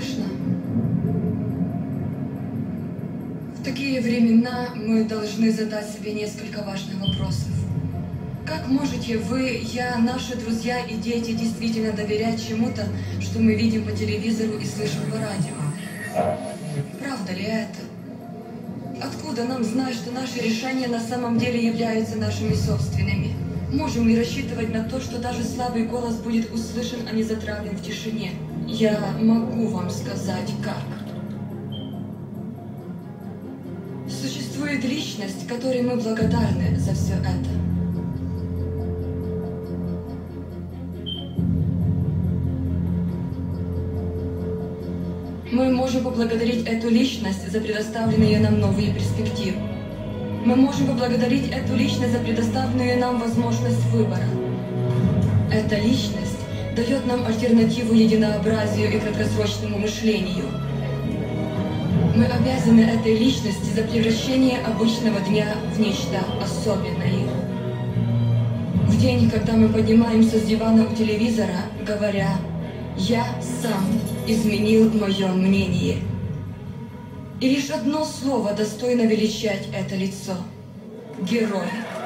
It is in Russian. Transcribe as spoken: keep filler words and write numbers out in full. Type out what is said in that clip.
слышно? В такие времена мы должны задать себе несколько важных вопросов. Как можете вы, я, наши друзья и дети действительно доверять чему-то, что мы видим по телевизору и слышим по радио? Правда ли это? Откуда нам знать, что наши решения на самом деле являются нашими собственными? Можем ли рассчитывать на то, что даже слабый голос будет услышан, а не затравлен в тишине? Я могу вам сказать, как. Существует личность, которой мы благодарны за все это. Мы можем поблагодарить эту личность за предоставленные нам новые перспективы. Мы можем поблагодарить эту личность за предоставленную нам возможность выбора. Эта личность дает нам альтернативу единообразию и краткосрочному мышлению. Мы обязаны этой личности за превращение обычного дня в нечто особенное. В день, когда мы поднимаемся с дивана у телевизора, говоря: «Я сам изменил мое мнение». И лишь одно слово достойно величать это лицо – герой.